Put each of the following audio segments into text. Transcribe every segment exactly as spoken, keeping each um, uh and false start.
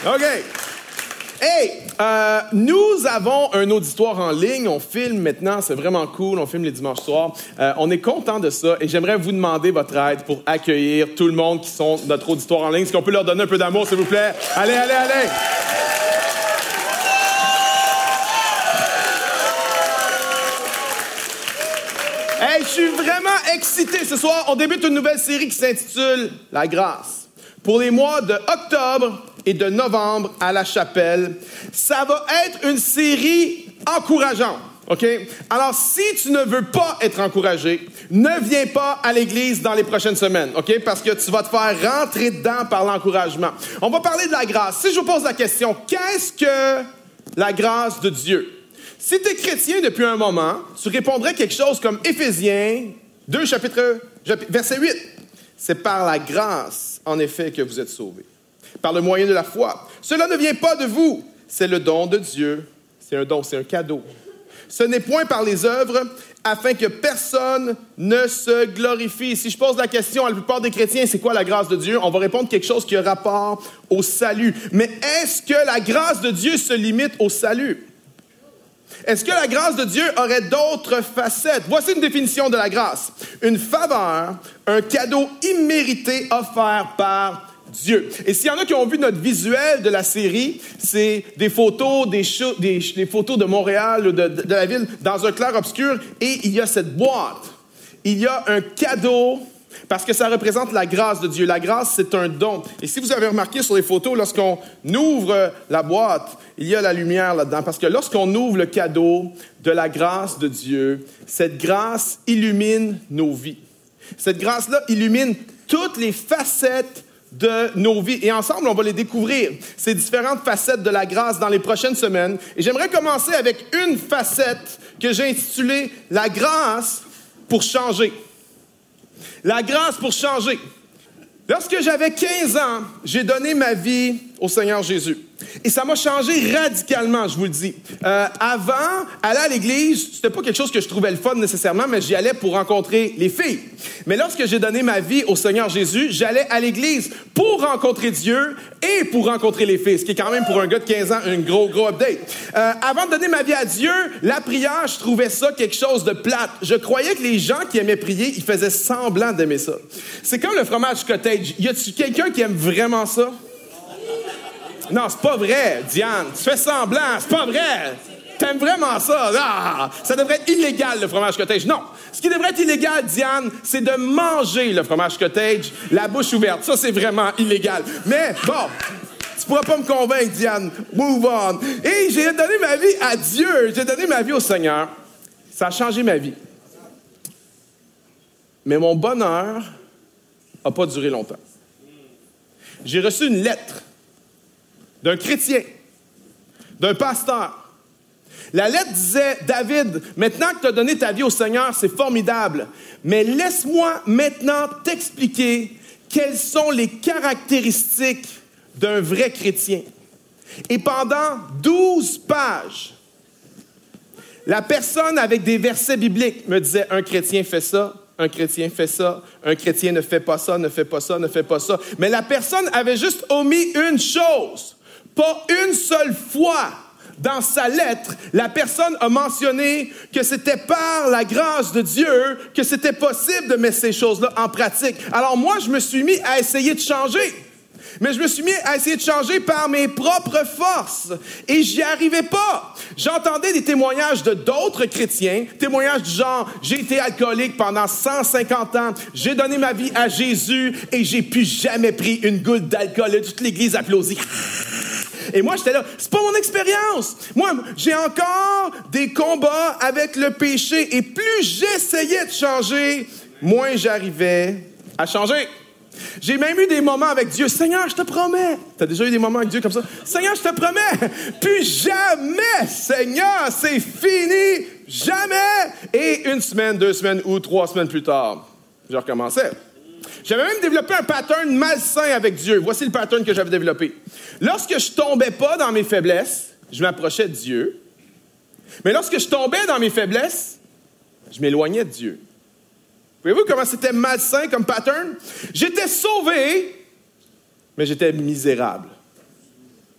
OK. Hey, euh, nous avons un auditoire en ligne. On filme maintenant. C'est vraiment cool. On filme les dimanches soirs. Euh, on est content de ça. Et j'aimerais vous demander votre aide pour accueillir tout le monde qui sont notre auditoire en ligne. Est-ce qu'on peut leur donner un peu d'amour, s'il vous plaît? Allez, allez, allez! Hey, je suis vraiment excité. Ce soir, on débute une nouvelle série qui s'intitule « La grâce ». Pour les mois de octobre et de novembre à la chapelle, ça va être une série encourageante, OK? Alors, si tu ne veux pas être encouragé, ne viens pas à l'église dans les prochaines semaines, OK? Parce que tu vas te faire rentrer dedans par l'encouragement. On va parler de la grâce. Si je vous pose la question, qu'est-ce que la grâce de Dieu? Si tu es chrétien depuis un moment, tu répondrais quelque chose comme Éphésiens deux, chapitre, verset huit. C'est par la grâce, en effet, que vous êtes sauvés. Par le moyen de la foi. Cela ne vient pas de vous, c'est le don de Dieu. C'est un don, c'est un cadeau. Ce n'est point par les œuvres, afin que personne ne se glorifie. Si je pose la question à la plupart des chrétiens, c'est quoi la grâce de Dieu? On va répondre quelque chose qui a rapport au salut. Mais est-ce que la grâce de Dieu se limite au salut? Est-ce que la grâce de Dieu aurait d'autres facettes? Voici une définition de la grâce. Une faveur, un cadeau immérité offert par Dieu. Et s'il y en a qui ont vu notre visuel de la série, c'est des photos, des, cho- des, des photos de Montréal ou de, de, de la ville dans un clair-obscur, et il y a cette boîte. Il y a un cadeau parce que ça représente la grâce de Dieu. La grâce, c'est un don. Et si vous avez remarqué sur les photos, lorsqu'on ouvre la boîte, il y a la lumière là-dedans. Parce que lorsqu'on ouvre le cadeau de la grâce de Dieu, cette grâce illumine nos vies. Cette grâce-là illumine toutes les facettes de nos vies. Et ensemble, on va les découvrir, ces différentes facettes de la grâce dans les prochaines semaines. Et j'aimerais commencer avec une facette que j'ai intitulée « La grâce pour changer ». La grâce pour changer. Lorsque j'avais quinze ans, j'ai donné ma vie au Seigneur Jésus. Et ça m'a changé radicalement, je vous le dis. Euh, avant, aller à l'église, c'était pas quelque chose que je trouvais le fun nécessairement, mais j'y allais pour rencontrer les filles. Mais lorsque j'ai donné ma vie au Seigneur Jésus, j'allais à l'église pour rencontrer Dieu et pour rencontrer les filles, ce qui est quand même pour un gars de quinze ans un gros, gros update. Euh, avant de donner ma vie à Dieu, la prière, je trouvais ça quelque chose de plate. Je croyais que les gens qui aimaient prier, ils faisaient semblant d'aimer ça. C'est comme le fromage cottage. Y a-tu quelqu'un qui aime vraiment ça? Non, c'est pas vrai, Diane. Tu fais semblant, c'est pas vrai. T'aimes vraiment ça? Ah, ça devrait être illégal, le fromage cottage. Non. Ce qui devrait être illégal, Diane, c'est de manger le fromage cottage, la bouche ouverte. Ça, c'est vraiment illégal. Mais bon, tu pourras pas me convaincre, Diane. Move on. Et j'ai donné ma vie à Dieu. J'ai donné ma vie au Seigneur. Ça a changé ma vie. Mais mon bonheur n'a pas duré longtemps. J'ai reçu une lettre d'un chrétien, d'un pasteur. La lettre disait, « David, maintenant que tu as donné ta vie au Seigneur, c'est formidable, mais laisse-moi maintenant t'expliquer quelles sont les caractéristiques d'un vrai chrétien. » Et pendant douze pages, la personne avec des versets bibliques me disait, « Un chrétien fait ça, un chrétien fait ça, un chrétien ne fait pas ça, ne fait pas ça, ne fait pas ça. » Mais la personne avait juste omis une chose. Pas une seule fois dans sa lettre, la personne a mentionné que c'était par la grâce de Dieu que c'était possible de mettre ces choses-là en pratique. Alors moi, je me suis mis à essayer de changer. Mais je me suis mis à essayer de changer par mes propres forces. Et j'y arrivais pas. J'entendais des témoignages de d'autres chrétiens, témoignages du genre, j'ai été alcoolique pendant cent cinquante ans, j'ai donné ma vie à Jésus et j'ai plus jamais pris une goutte d'alcool. Toute l'église applaudit. Et moi, j'étais là, c'est pas mon expérience. Moi, j'ai encore des combats avec le péché. Et plus j'essayais de changer, moins j'arrivais à changer. J'ai même eu des moments avec Dieu. Seigneur, je te promets. T'as déjà eu des moments avec Dieu comme ça? Seigneur, je te promets. Plus jamais, Seigneur, c'est fini. Jamais. Et une semaine, deux semaines ou trois semaines plus tard, je recommençais. J'avais même développé un pattern malsain avec Dieu. Voici le pattern que j'avais développé. Lorsque je tombais pas dans mes faiblesses, je m'approchais de Dieu. Mais lorsque je tombais dans mes faiblesses, je m'éloignais de Dieu. Voyez-vous comment c'était malsain comme pattern? J'étais sauvé, mais j'étais misérable.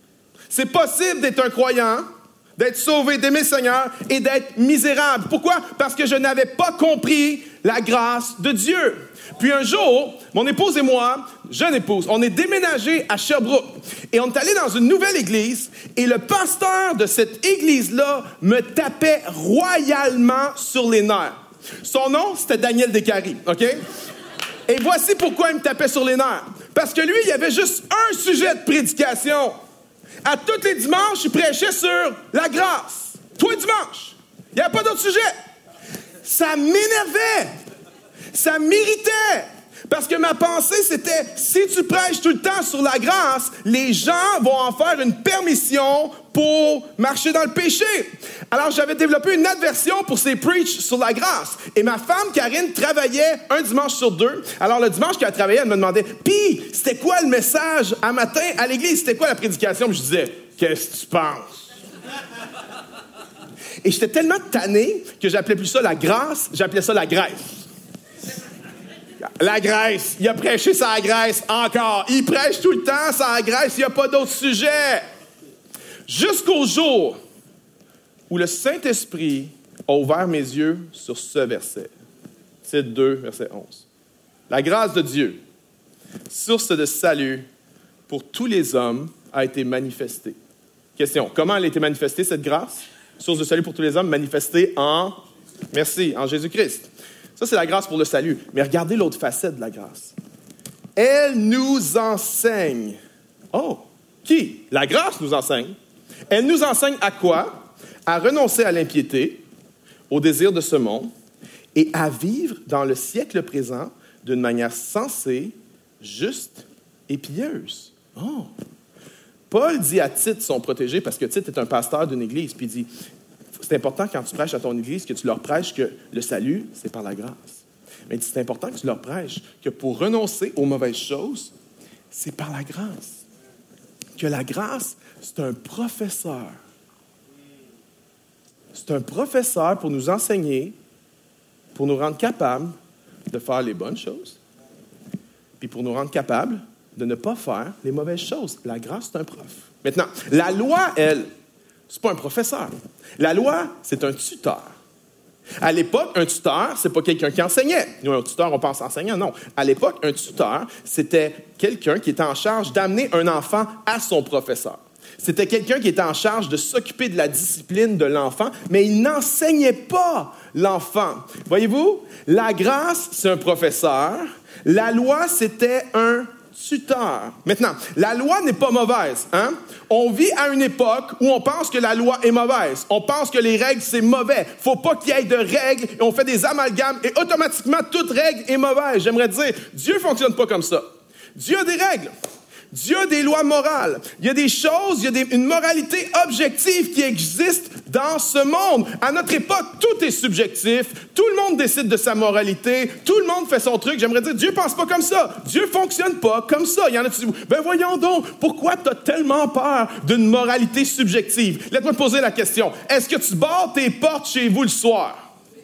C'est possible d'être un croyant, d'être sauvé, d'aimer le Seigneur et d'être misérable. Pourquoi? Parce que je n'avais pas compris la grâce de Dieu. Puis un jour, mon épouse et moi, jeune épouse, on est déménagés à Sherbrooke. Et on est allé dans une nouvelle église. Et le pasteur de cette église-là me tapait royalement sur les nerfs. Son nom, c'était Daniel Descaries, OK? Et voici pourquoi il me tapait sur les nerfs. Parce que lui, il y avait juste un sujet de prédication. À tous les dimanches, il prêchait sur la grâce. Tous les dimanches. Il n'y avait pas d'autre sujet. Ça m'énervait. Ça m'irritait. Parce que ma pensée, c'était, si tu prêches tout le temps sur la grâce, les gens vont en faire une permission pour marcher dans le péché. Alors, j'avais développé une aversion pour ces preachs sur la grâce. Et ma femme, Karine, travaillait un dimanche sur deux. Alors, le dimanche qu'elle travaillait, elle me demandait, « Pis, c'était quoi le message à matin à l'église? C'était quoi la prédication? » Puis je disais, « Qu'est-ce que tu penses? » Et j'étais tellement tanné que j'appelais plus ça la grâce, j'appelais ça la graisse. La Grèce, il a prêché sa Grèce encore. Il prêche tout le temps sa Grèce, il n'y a pas d'autre sujet. Jusqu'au jour où le Saint-Esprit a ouvert mes yeux sur ce verset. Titre deux, verset onze. La grâce de Dieu, source de salut pour tous les hommes, a été manifestée. Question, comment elle a été manifestée, cette grâce? Source de salut pour tous les hommes, manifestée en, merci, en Jésus-Christ. Ça, c'est la grâce pour le salut. Mais regardez l'autre facette de la grâce. Elle nous enseigne. Oh, qui? La grâce nous enseigne. Elle nous enseigne à quoi? À renoncer à l'impiété, au désir de ce monde, et à vivre dans le siècle présent d'une manière sensée, juste et pieuse. Oh! Paul dit à Tite, son protégé, parce que Tite est un pasteur d'une église, puis il dit, c'est important quand tu prêches à ton église que tu leur prêches que le salut, c'est par la grâce. Mais c'est important que tu leur prêches que pour renoncer aux mauvaises choses, c'est par la grâce. Que la grâce, c'est un professeur. C'est un professeur pour nous enseigner, pour nous rendre capables de faire les bonnes choses, puis pour nous rendre capables de ne pas faire les mauvaises choses. La grâce, c'est un prof. Maintenant, la loi, elle, c'est pas un professeur. La loi, c'est un tuteur. À l'époque, un tuteur, c'est pas quelqu'un qui enseignait. Nous, un tuteur, on pense enseignant, non. À l'époque, un tuteur, c'était quelqu'un qui était en charge d'amener un enfant à son professeur. C'était quelqu'un qui était en charge de s'occuper de la discipline de l'enfant, mais il n'enseignait pas l'enfant. Voyez-vous, la grâce, c'est un professeur. La loi, c'était un tuteur. Maintenant, la loi n'est pas mauvaise, hein? On vit à une époque où on pense que la loi est mauvaise. On pense que les règles, c'est mauvais. Faut pas qu'il y ait de règles et on fait des amalgames et automatiquement, toute règle est mauvaise. J'aimerais dire, Dieu fonctionne pas comme ça. Dieu a des règles. Dieu a des lois morales. Il y a des choses, il y a des, une moralité objective qui existe dans ce monde. À notre époque, tout est subjectif. Tout le monde décide de sa moralité. Tout le monde fait son truc. J'aimerais dire, Dieu pense pas comme ça. Dieu fonctionne pas comme ça. Il y en a qui disent, ben voyons donc, pourquoi tu as tellement peur d'une moralité subjective? Laisse-moi te poser la question. Est-ce que tu barres tes portes chez vous le soir?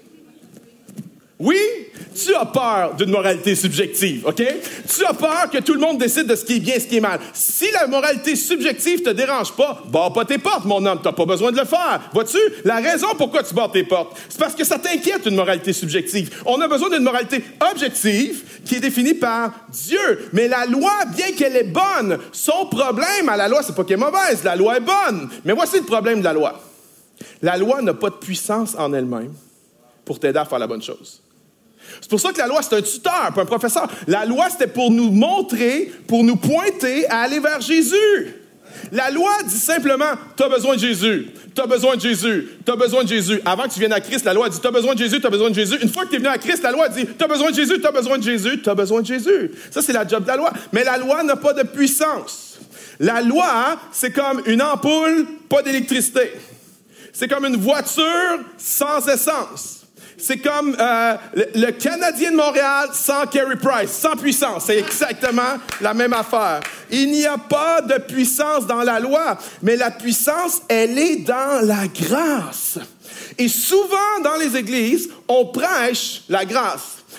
Oui, tu as peur d'une moralité subjective, OK? Tu as peur que tout le monde décide de ce qui est bien et ce qui est mal. Si la moralité subjective te dérange pas, barre pas tes portes, mon homme, t'as pas besoin de le faire. Vois-tu? La raison pourquoi tu barres tes portes, c'est parce que ça t'inquiète une moralité subjective. On a besoin d'une moralité objective qui est définie par Dieu. Mais la loi, bien qu'elle est bonne, son problème à la loi, c'est pas qu'elle est mauvaise, la loi est bonne. Mais voici le problème de la loi. La loi n'a pas de puissance en elle-même pour t'aider à faire la bonne chose. C'est pour ça que la loi, c'est un tuteur, pas un professeur. La loi, c'était pour nous montrer, pour nous pointer à aller vers Jésus. La loi dit simplement, tu as besoin de Jésus, tu as besoin de Jésus, tu as besoin de Jésus. Avant que tu viennes à Christ, la loi dit, tu as besoin de Jésus, tu as besoin de Jésus. Une fois que tu es venu à Christ, la loi dit, tu as besoin de Jésus, tu as besoin de Jésus, tu as besoin de Jésus. Ça, c'est la job de la loi. Mais la loi n'a pas de puissance. La loi, c'est comme une ampoule, pas d'électricité. C'est comme une voiture sans essence. C'est comme euh, le, le Canadien de Montréal sans Carey Price, sans puissance. C'est exactement la même affaire. Il n'y a pas de puissance dans la loi, mais la puissance, elle est dans la grâce. Et souvent, dans les églises, on prêche la grâce.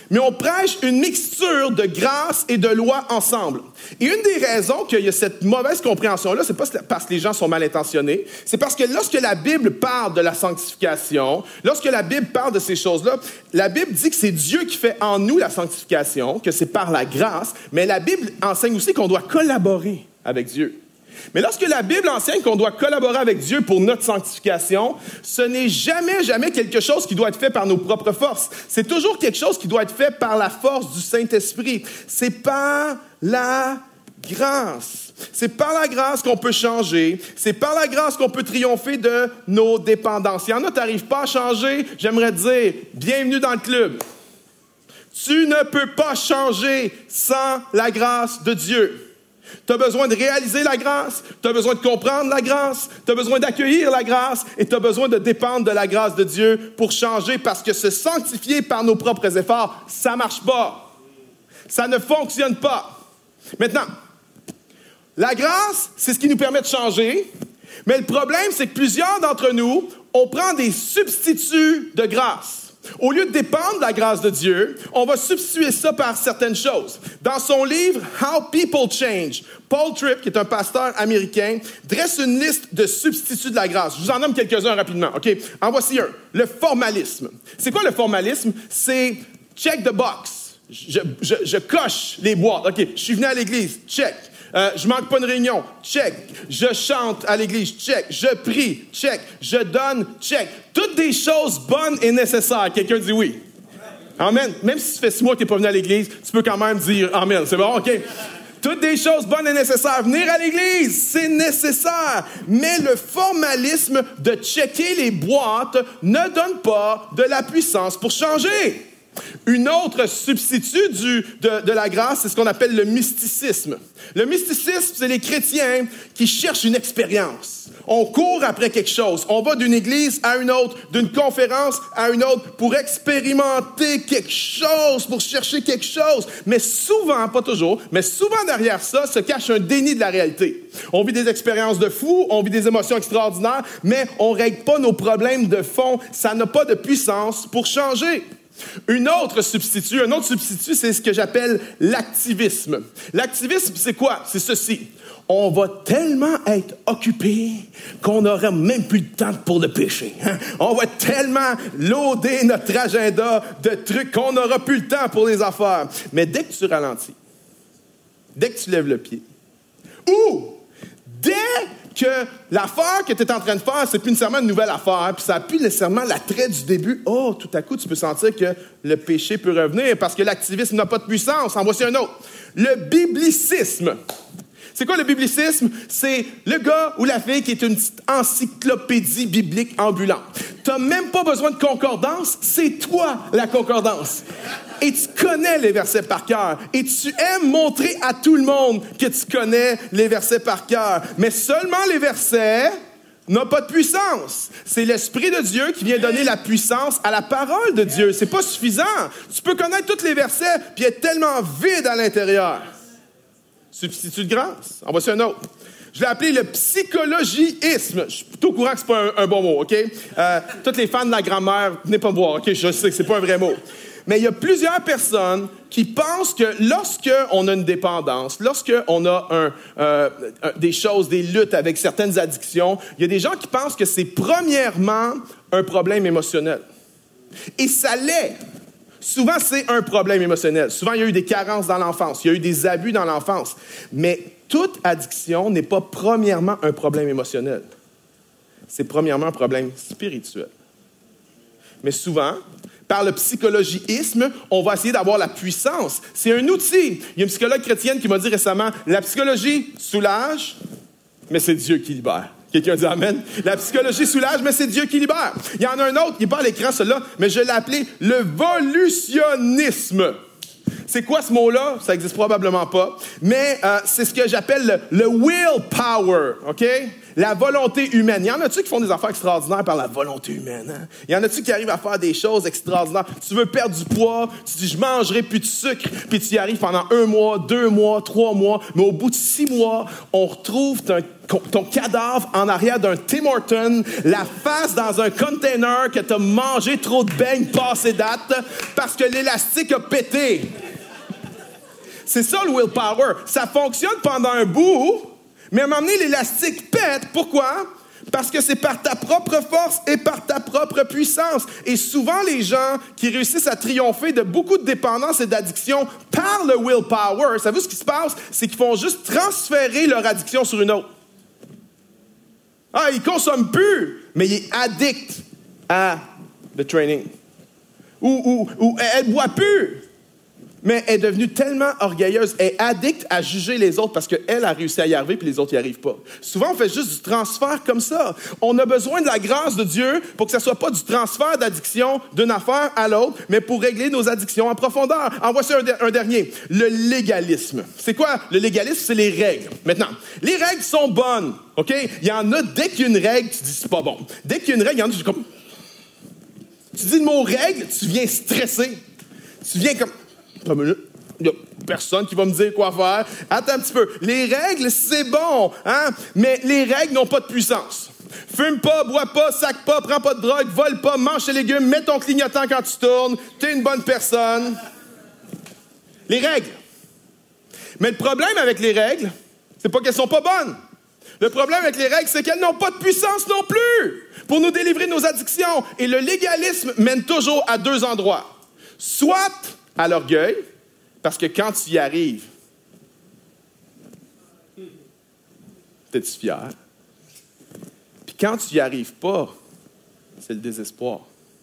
mais on prêche une mixture de grâce et de loi ensemble. Et une des raisons qu'il y a cette mauvaise compréhension-là, c'est pas parce que les gens sont mal intentionnés, c'est parce que lorsque la Bible parle de la sanctification, lorsque la Bible parle de ces choses-là, la Bible dit que c'est Dieu qui fait en nous la sanctification, que c'est par la grâce, mais la Bible enseigne aussi qu'on doit collaborer avec Dieu. Mais lorsque la Bible enseigne qu'on doit collaborer avec Dieu pour notre sanctification, ce n'est jamais, jamais quelque chose qui doit être fait par nos propres forces. C'est toujours quelque chose qui doit être fait par la force du Saint-Esprit. C'est par la grâce. C'est par la grâce qu'on peut changer. C'est par la grâce qu'on peut triompher de nos dépendances. Il y en a, tu n'arrives pas à changer, j'aimerais te dire, bienvenue dans le club. Tu ne peux pas changer sans la grâce de Dieu. Tu as besoin de réaliser la grâce, tu as besoin de comprendre la grâce, tu as besoin d'accueillir la grâce et tu as besoin de dépendre de la grâce de Dieu pour changer parce que se sanctifier par nos propres efforts, ça ne marche pas. Ça ne fonctionne pas. Maintenant, la grâce, c'est ce qui nous permet de changer, mais le problème, c'est que plusieurs d'entre nous, on prend des substituts de grâce. Au lieu de dépendre de la grâce de Dieu, on va substituer ça par certaines choses. Dans son livre « How People Change », Paul Tripp, qui est un pasteur américain, dresse une liste de substituts de la grâce. Je vous en nomme quelques-uns rapidement. OK? En voici un. Le formalisme. C'est quoi le formalisme? C'est « check the box ». Je, je, je coche les boîtes. OK, je suis venu à l'église. Check. Euh, je manque pas une réunion, check. Je chante à l'église, check. Je prie, check. Je donne, check. Toutes des choses bonnes et nécessaires. Quelqu'un dit oui. Amen. Même si ça fait six mois que tu n'es pas venu à l'église, tu peux quand même dire amen. C'est bon, OK? Toutes des choses bonnes et nécessaires. Venir à l'église, c'est nécessaire. Mais le formalisme de checker les boîtes ne donne pas de la puissance pour changer. Une autre substitut du, de, de la grâce, c'est ce qu'on appelle le mysticisme. Le mysticisme, c'est les chrétiens qui cherchent une expérience. On court après quelque chose. On va d'une église à une autre, d'une conférence à une autre pour expérimenter quelque chose, pour chercher quelque chose. Mais souvent, pas toujours, mais souvent derrière ça se cache un déni de la réalité. On vit des expériences de fou, on vit des émotions extraordinaires, mais on ne règle pas nos problèmes de fond. Ça n'a pas de puissance pour changer. Une autre substitut, un autre substitut, c'est ce que j'appelle l'activisme. L'activisme, c'est quoi? C'est ceci. On va tellement être occupé qu'on n'aura même plus de temps pour le péché. Hein? On va tellement loader notre agenda de trucs qu'on n'aura plus le temps pour les affaires. Mais dès que tu ralentis, dès que tu lèves le pied, ou dès que l'affaire que tu es en train de faire, c'est plus nécessairement une nouvelle affaire, puis ça n'a plus nécessairement l'attrait du début. Oh, tout à coup, tu peux sentir que le péché peut revenir parce que l'activisme n'a pas de puissance. En voici un autre. Le biblicisme. C'est quoi le biblicisme? C'est le gars ou la fille qui est une petite encyclopédie biblique ambulante. Tu n'as même pas besoin de concordance, c'est toi la concordance. Et tu connais les versets par cœur. Et tu aimes montrer à tout le monde que tu connais les versets par cœur. Mais seulement les versets n'ont pas de puissance. C'est l'Esprit de Dieu qui vient donner la puissance à la parole de Dieu. C'est pas suffisant. Tu peux connaître tous les versets puis être tellement vide à l'intérieur. Substitut de grâce. En voici un autre. Je l'ai appelé le psychologiisme. Je suis plutôt au courant que c'est pas un, un bon mot, OK? Euh, toutes les fans de la grammaire, venez pas me voir, OK? Je sais que c'est pas un vrai mot. Mais il y a plusieurs personnes qui pensent que lorsqu'on a une dépendance, lorsqu'on a un, euh, des choses, des luttes avec certaines addictions, il y a des gens qui pensent que c'est premièrement un problème émotionnel. Et ça l'est. Souvent, c'est un problème émotionnel. Souvent, il y a eu des carences dans l'enfance. Il y a eu des abus dans l'enfance. Mais toute addiction n'est pas premièrement un problème émotionnel. C'est premièrement un problème spirituel. Mais souvent, par le psychologisme, on va essayer d'avoir la puissance. C'est un outil. Il y a une psychologue chrétienne qui m'a dit récemment, la psychologie soulage, mais c'est Dieu qui libère. Quelqu'un dit amen. La psychologie soulage, mais c'est Dieu qui libère. Il y en a un autre, il n'est pas à l'écran, celui-là, mais je l'ai appelé le volutionnisme. C'est quoi ce mot-là? Ça n'existe probablement pas. Mais euh, c'est ce que j'appelle le, le willpower, OK? La volonté humaine. Il y en a-tu qui font des affaires extraordinaires par la volonté humaine? Hein? Il y en a-tu qui arrivent à faire des choses extraordinaires? Tu veux perdre du poids, tu dis « je mangerai plus de sucre », puis tu y arrives pendant un mois, deux mois, trois mois, mais au bout de six mois, on retrouve un ton cadavre en arrière d'un Tim Hortons, la face dans un container que t'as mangé trop de beignes passées date parce que l'élastique a pété. C'est ça le willpower. Ça fonctionne pendant un bout, mais à un moment donné, l'élastique pète. Pourquoi? Parce que c'est par ta propre force et par ta propre puissance. Et souvent, les gens qui réussissent à triompher de beaucoup de dépendance et d'addiction par le willpower, savez-vous ce qui se passe? C'est qu'ils font juste transférer leur addiction sur une autre. Ah, il ne consomme plus, mais il est addict à le training. Ou, ou, ou elle ne boit plus, mais elle est devenue tellement orgueilleuse, elle est addicte à juger les autres parce qu'elle a réussi à y arriver puis les autres n'y arrivent pas. Souvent, on fait juste du transfert comme ça. On a besoin de la grâce de Dieu pour que ça ne soit pas du transfert d'addiction d'une affaire à l'autre, mais pour régler nos addictions en profondeur. En voici un, de- un dernier, le légalisme. C'est quoi le légalisme? C'est les règles. Maintenant, les règles sont bonnes, OK? Il y en a, dès qu'il y a une règle, tu dis c'est pas bon. Dès qu'il y a une règle, il y en a, tu dis comme... Tu dis le mot règle, tu viens stressé. Tu viens comme... Il n'y a personne qui va me dire quoi faire. Attends un petit peu. Les règles, c'est bon, hein? Mais les règles n'ont pas de puissance. Fume pas, bois pas, sac pas, prends pas de drogue, vole pas, mange tes légumes, mets ton clignotant quand tu tournes. T'es une bonne personne. Les règles. Mais le problème avec les règles, c'est pas qu'elles sont pas bonnes. Le problème avec les règles, c'est qu'elles n'ont pas de puissance non plus pour nous délivrer de nos addictions. Et le légalisme mène toujours à deux endroits. Soit à l'orgueil, parce que quand tu y arrives, t'es-tu fier? Puis quand tu n'y arrives pas, c'est le désespoir.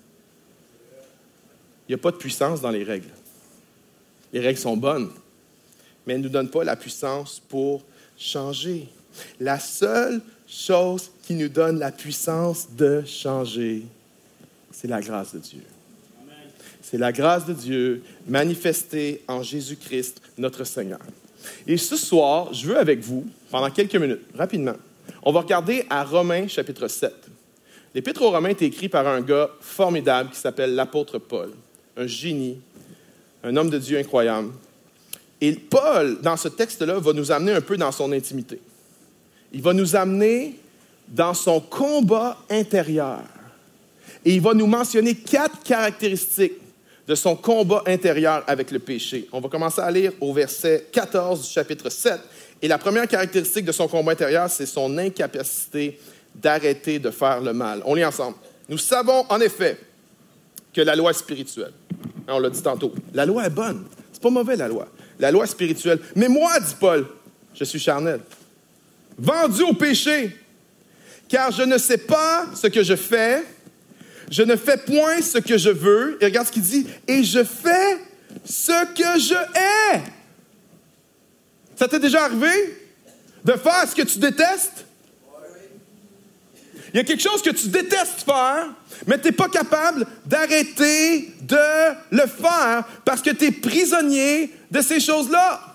Il n'y a pas de puissance dans les règles. Les règles sont bonnes, mais elles ne nous donnent pas la puissance pour changer. La seule chose qui nous donne la puissance de changer, c'est la grâce de Dieu. C'est la grâce de Dieu manifestée en Jésus-Christ, notre Seigneur. Et ce soir, je veux avec vous, pendant quelques minutes, rapidement, on va regarder à Romains chapitre sept. L'Épître aux Romains est écrit par un gars formidable qui s'appelle l'apôtre Paul, un génie, un homme de Dieu incroyable. Et Paul, dans ce texte-là, va nous amener un peu dans son intimité. Il va nous amener dans son combat intérieur. Et il va nous mentionner quatre caractéristiques de son combat intérieur avec le péché. On va commencer à lire au verset quatorze du chapitre sept. Et la première caractéristique de son combat intérieur, c'est son incapacité d'arrêter de faire le mal. On lit ensemble. Nous savons en effet que la loi est spirituelle. On l'a dit tantôt. La loi est bonne. C'est pas mauvais, la loi. La loi est spirituelle. Mais moi, dit Paul, je suis charnel, vendu au péché, car je ne sais pas ce que je fais. Je ne fais point ce que je veux. Et regarde ce qu'il dit. Et je fais ce que je hais. Ça t'est déjà arrivé de faire ce que tu détestes? Il y a quelque chose que tu détestes faire, mais tu n'es pas capable d'arrêter de le faire parce que tu es prisonnier de ces choses-là.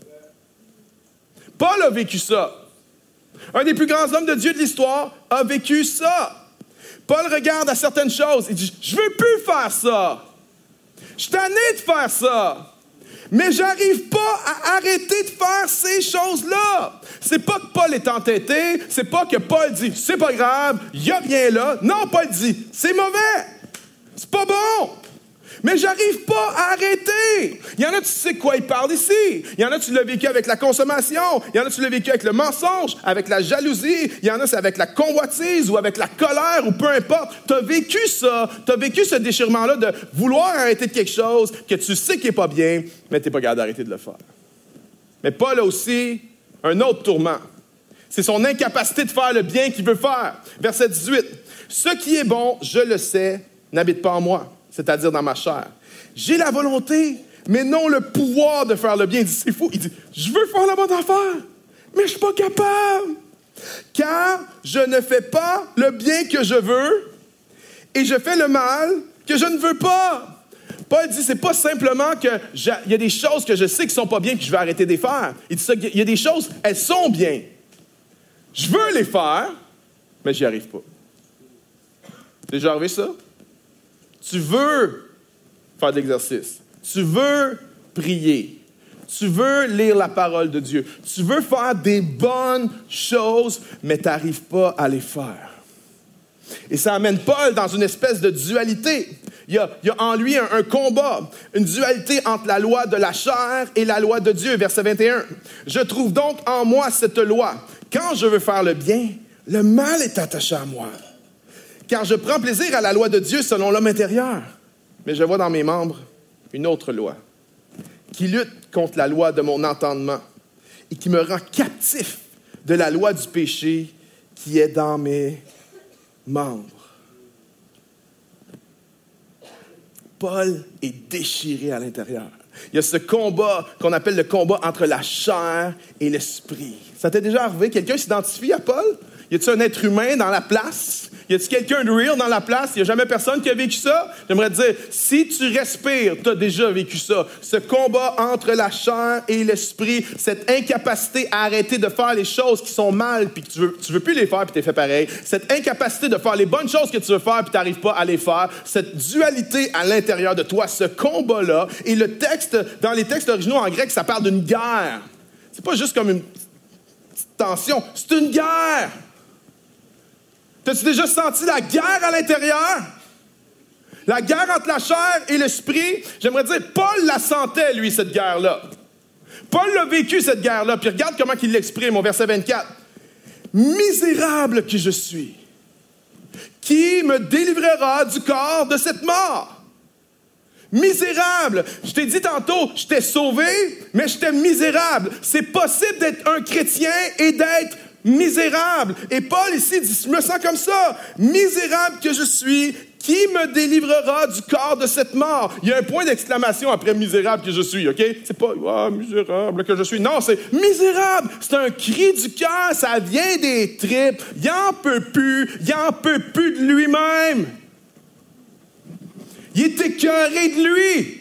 Paul a vécu ça. Un des plus grands hommes de Dieu de l'histoire a vécu ça. Paul regarde à certaines choses et dit, je ne veux plus faire ça. Je suis tanné de faire ça. Mais je n'arrive pas à arrêter de faire ces choses-là. C'est pas que Paul est entêté, c'est pas que Paul dit, c'est pas grave, il n'y a rien là. Non, Paul dit, c'est mauvais, c'est pas bon. Mais j'arrive pas à arrêter. Il y en a, tu sais de quoi il parle ici. Il y en a, tu l'as vécu avec la consommation. Il y en a, tu l'as vécu avec le mensonge, avec la jalousie. Il y en a, c'est avec la convoitise ou avec la colère ou peu importe. Tu as vécu ça. Tu as vécu ce déchirement-là de vouloir arrêter de quelque chose que tu sais qui n'est pas bien, mais tu n'es pas capable d'arrêter de le faire. Mais Paul a aussi un autre tourment. C'est son incapacité de faire le bien qu'il veut faire. Verset dix-huit. Ce qui est bon, je le sais, n'habite pas en moi, c'est-à-dire dans ma chair. J'ai la volonté, mais non le pouvoir de faire le bien. Il dit, c'est fou. Il dit, je veux faire la bonne affaire, mais je ne suis pas capable. Car je ne fais pas le bien que je veux et je fais le mal que je ne veux pas. Paul dit, c'est pas simplement qu'il y a des choses que je sais qui ne sont pas bien que je vais arrêter de les faire. Il dit ça, il y a des choses, elles sont bien. Je veux les faire, mais j'y arrive pas. C'est déjà arrivé ça? Tu veux faire de l'exercice. Tu veux prier. Tu veux lire la parole de Dieu. Tu veux faire des bonnes choses, mais tu n'arrives pas à les faire. Et ça amène Paul dans une espèce de dualité. Il y a, il y a en lui un, un combat, une dualité entre la loi de la chair et la loi de Dieu. Verset vingt et un. « Je trouve donc en moi cette loi. Quand je veux faire le bien, le mal est attaché à moi. Car je prends plaisir à la loi de Dieu selon l'homme intérieur. Mais je vois dans mes membres une autre loi qui lutte contre la loi de mon entendement et qui me rend captif de la loi du péché qui est dans mes membres. » Paul est déchiré à l'intérieur. Il y a ce combat qu'on appelle le combat entre la chair et l'esprit. Ça t'est déjà arrivé? Quelqu'un s'identifie à Paul? Y a-t-il un être humain dans la place? Y a-t-il quelqu'un de real dans la place? Il n'y a jamais personne qui a vécu ça? J'aimerais te dire, si tu respires, tu as déjà vécu ça. Ce combat entre la chair et l'esprit, cette incapacité à arrêter de faire les choses qui sont mal, puis que tu veux, tu veux plus les faire, puis tu es fait pareil. Cette incapacité de faire les bonnes choses que tu veux faire, puis tu n'arrives pas à les faire. Cette dualité à l'intérieur de toi, ce combat-là. Et le texte, dans les textes originaux en grec, ça parle d'une guerre. C'est pas juste comme une petite tension, c'est une guerre. T'as-tu déjà senti la guerre à l'intérieur? La guerre entre la chair et l'esprit? J'aimerais dire, Paul la sentait, lui, cette guerre-là. Paul l'a vécu, cette guerre-là. Puis regarde comment il l'exprime au verset vingt-quatre. « Misérable que je suis, qui me délivrera du corps de cette mort? » Misérable. Je t'ai dit tantôt, je t'ai sauvé, mais j'étais misérable. C'est possible d'être un chrétien et d'être misérable. Et Paul ici dit, je me sens comme ça. Misérable que je suis, qui me délivrera du corps de cette mort? Il y a un point d'exclamation après misérable que je suis, OK? C'est pas, ah, oh, misérable que je suis. Non, c'est misérable. C'est un cri du cœur, ça vient des tripes. Il en peut plus, il en peut plus de lui-même. Il est écœuré de lui.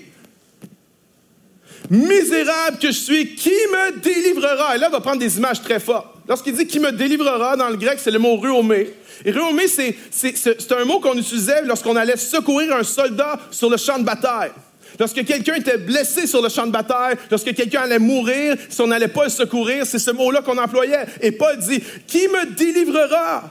Misérable que je suis, qui me délivrera? Et là, on va prendre des images très fortes. Lorsqu'il dit « qui me délivrera », dans le grec, c'est le mot « ruomé ». Et « ruomé », c'est, c'est, c'est un mot qu'on utilisait lorsqu'on allait secourir un soldat sur le champ de bataille. Lorsque quelqu'un était blessé sur le champ de bataille, lorsque quelqu'un allait mourir, si on n'allait pas le secourir, c'est ce mot-là qu'on employait. Et Paul dit « qui me délivrera ».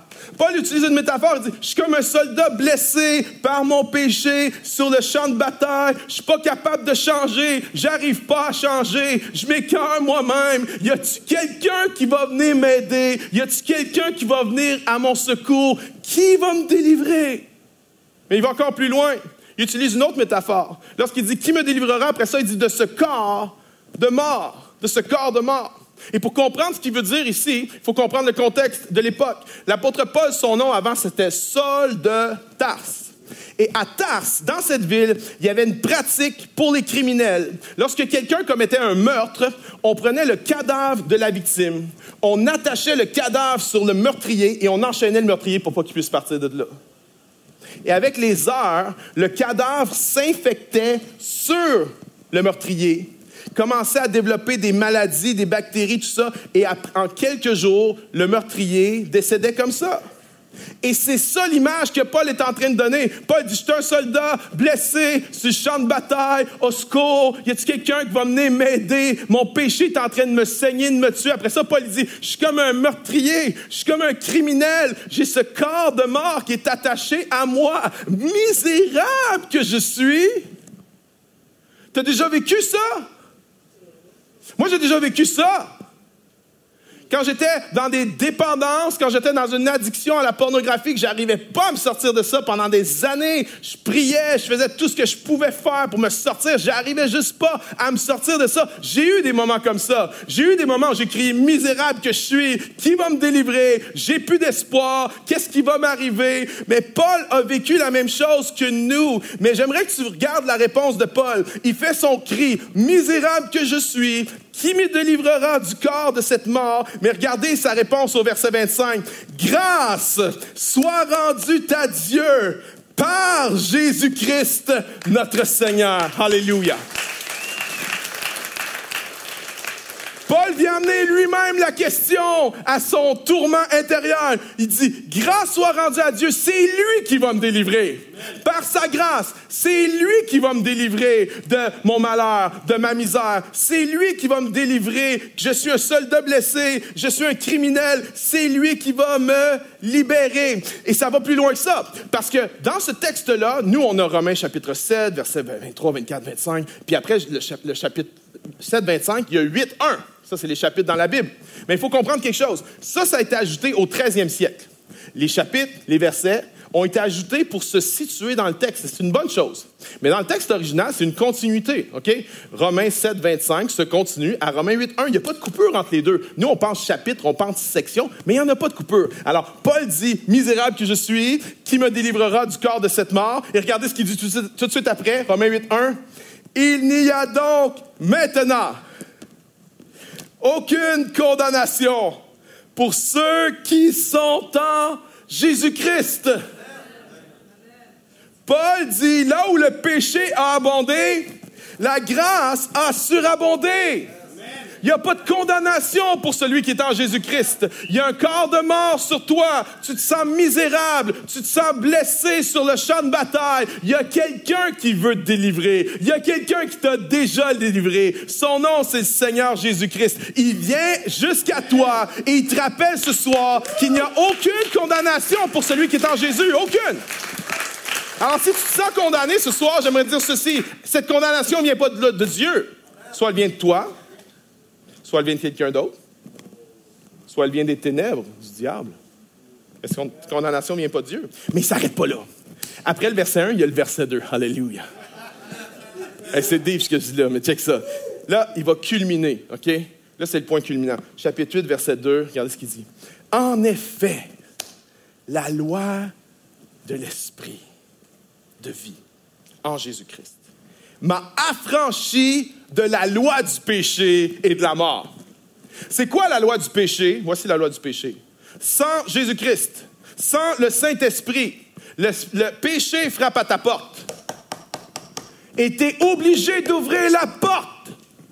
Paul utilise une métaphore, il dit « je suis comme un soldat blessé par mon péché sur le champ de bataille, je suis pas capable de changer, j'arrive pas à changer, je m'écœure moi-même, y a-tu quelqu'un qui va venir m'aider? Y a-tu quelqu'un qui va venir à mon secours? Qui va me délivrer? » Mais il va encore plus loin, il utilise une autre métaphore. Lorsqu'il dit « qui me délivrera », après ça il dit « de ce corps de mort, de ce corps de mort ». Et pour comprendre ce qu'il veut dire ici, il faut comprendre le contexte de l'époque. L'apôtre Paul, son nom avant, c'était Saul de Tarse. Et à Tarse, dans cette ville, il y avait une pratique pour les criminels. Lorsque quelqu'un commettait un meurtre, on prenait le cadavre de la victime, on attachait le cadavre sur le meurtrier et on enchaînait le meurtrier pour pas qu'il puisse partir de là. Et avec les heures, le cadavre s'infectait sur le meurtrier, commençait à développer des maladies, des bactéries, tout ça, et en quelques jours, le meurtrier décédait comme ça. Et c'est ça l'image que Paul est en train de donner. Paul dit, je suis un soldat blessé sur le champ de bataille, au secours, y a-t-il quelqu'un qui va venir m'aider? Mon péché est en train de me saigner, de me tuer. Après ça, Paul dit, je suis comme un meurtrier, je suis comme un criminel, j'ai ce corps de mort qui est attaché à moi. Misérable que je suis! T'as déjà vécu ça? Moi, j'ai déjà vécu ça. Quand j'étais dans des dépendances, quand j'étais dans une addiction à la pornographie, que j'arrivais pas à me sortir de ça pendant des années, je priais, je faisais tout ce que je pouvais faire pour me sortir. J'arrivais juste pas à me sortir de ça. J'ai eu des moments comme ça. J'ai eu des moments où j'ai crié « misérable que je suis, qui va me délivrer? J'ai plus d'espoir, qu'est-ce qui va m'arriver? » Mais Paul a vécu la même chose que nous. Mais j'aimerais que tu regardes la réponse de Paul. Il fait son cri « misérable que je suis, qui me délivrera du corps de cette mort? » Mais regardez sa réponse au verset vingt-cinq. « Grâce soit rendue à Dieu par Jésus-Christ, notre Seigneur. » Alléluia. Paul vient amener lui-même la question à son tourment intérieur. Il dit, grâce soit rendue à Dieu, c'est lui qui va me délivrer. Par sa grâce, c'est lui qui va me délivrer de mon malheur, de ma misère. C'est lui qui va me délivrer. Je suis un soldat blessé, je suis un criminel. C'est lui qui va me libérer. Et ça va plus loin que ça. Parce que dans ce texte-là, nous, on a Romains chapitre sept, versets vingt-trois, vingt-quatre, vingt-cinq. Puis après, le, chap- le chapitre sept, vingt-cinq, il y a huit, un. Ça, c'est les chapitres dans la Bible. Mais il faut comprendre quelque chose. Ça, ça a été ajouté au treizième siècle. Les chapitres, les versets ont été ajoutés pour se situer dans le texte. C'est une bonne chose. Mais dans le texte original, c'est une continuité. OK? Romains sept, vingt-cinq se continue à Romains huit, un. Il n'y a pas de coupure entre les deux. Nous, on pense chapitre, on pense section, mais il n'y en a pas de coupure. Alors, Paul dit, « Misérable que je suis, qui me délivrera du corps de cette mort? » Et regardez ce qu'il dit tout de suite, tout de suite après, Romains huit, un. « Il n'y a donc maintenant aucune condamnation pour ceux qui sont en Jésus-Christ. » Paul dit, là où le péché a abondé, la grâce a surabondé. Il n'y a pas de condamnation pour celui qui est en Jésus-Christ. Il y a un corps de mort sur toi. Tu te sens misérable. Tu te sens blessé sur le champ de bataille. Il y a quelqu'un qui veut te délivrer. Il y a quelqu'un qui t'a déjà délivré. Son nom, c'est le Seigneur Jésus-Christ. Il vient jusqu'à toi et il te rappelle ce soir qu'il n'y a aucune condamnation pour celui qui est en Jésus. Aucune. Alors, si tu te sens condamné ce soir, j'aimerais te dire ceci. Cette condamnation ne vient pas de, de Dieu. Soit elle vient de toi, soit elle vient de quelqu'un d'autre, soit elle vient des ténèbres du diable. Parce que la condamnation ne vient pas de Dieu. Mais il ne s'arrête pas là. Après le verset un, il y a le verset deux. Alléluia. Hey, c'est deep ce que je dis là, mais check ça. Là, il va culminer, OK? Là, c'est le point culminant. Chapitre huit, verset deux, regardez ce qu'il dit. En effet, la loi de l'esprit de vie en Jésus-Christ m'a affranchi de la loi du péché et de la mort. C'est quoi la loi du péché? Voici la loi du péché. Sans Jésus-Christ, sans le Saint-Esprit, le, le péché frappe à ta porte. Et tu es obligé d'ouvrir la porte.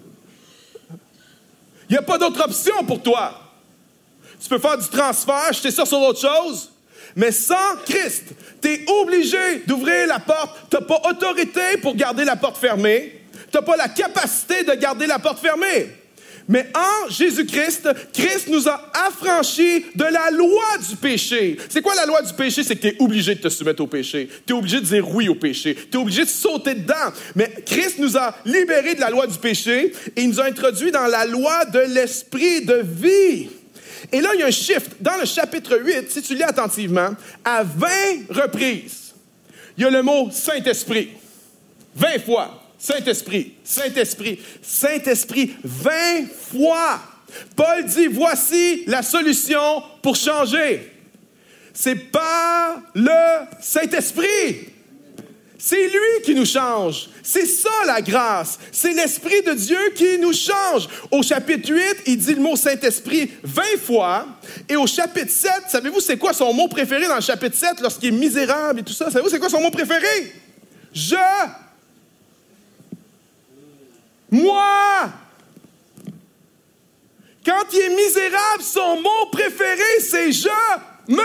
Il n'y a pas d'autre option pour toi. Tu peux faire du transfert, jeter ça sur autre chose. Mais sans Christ, tu es obligé d'ouvrir la porte. Tu n'as pas autorité pour garder la porte fermée. Tu n'as pas la capacité de garder la porte fermée. Mais en Jésus-Christ, Christ nous a affranchis de la loi du péché. C'est quoi la loi du péché? C'est que tu es obligé de te soumettre au péché. Tu es obligé de dire oui au péché. Tu es obligé de sauter dedans. Mais Christ nous a libérés de la loi du péché et il nous a introduits dans la loi de l'esprit de vie. Et là, il y a un shift. Dans le chapitre huit, si tu lis attentivement, à vingt reprises, il y a le mot Saint-Esprit. vingt fois. Saint-Esprit, Saint-Esprit, Saint-Esprit, vingt fois. Paul dit, voici la solution pour changer. C'est pas le Saint-Esprit. C'est lui qui nous change. C'est ça la grâce. C'est l'Esprit de Dieu qui nous change. Au chapitre huit, il dit le mot Saint-Esprit vingt fois. Et au chapitre sept, savez-vous c'est quoi son mot préféré dans le chapitre sept lorsqu'il est misérable et tout ça? Savez-vous c'est quoi son mot préféré? Je. Moi. Quand il est misérable, son mot préféré, c'est je me.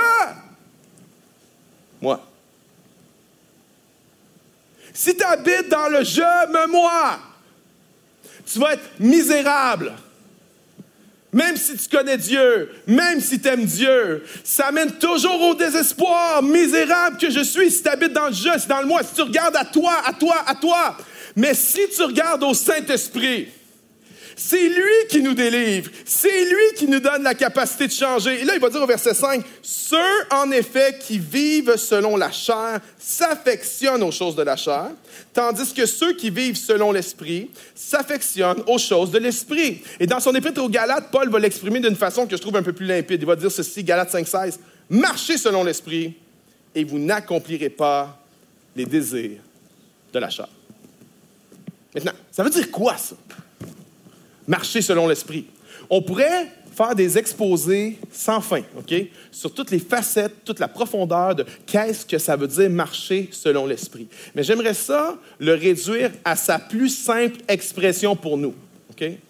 Moi. Si tu habites dans le « je me moi », tu vas être misérable. Même si tu connais Dieu, même si tu aimes Dieu, ça mène toujours au désespoir. Misérable que je suis si tu habites dans le « je », c'est dans le « moi », si tu regardes à toi, à toi, à toi. Mais si tu regardes au Saint-Esprit, c'est lui qui nous délivre. C'est lui qui nous donne la capacité de changer. Et là, il va dire au verset cinq, « Ceux, en effet, qui vivent selon la chair s'affectionnent aux choses de la chair, tandis que ceux qui vivent selon l'Esprit s'affectionnent aux choses de l'Esprit. » Et dans son épître aux Galates, Paul va l'exprimer d'une façon que je trouve un peu plus limpide. Il va dire ceci, Galates cinq seize, « Marchez selon l'Esprit, et vous n'accomplirez pas les désirs de la chair. » Maintenant, ça veut dire quoi, ça? Marcher selon l'Esprit. On pourrait faire des exposés sans fin, OK? Sur toutes les facettes, toute la profondeur de qu'est-ce que ça veut dire marcher selon l'Esprit. Mais j'aimerais ça le réduire à sa plus simple expression pour nous, OK?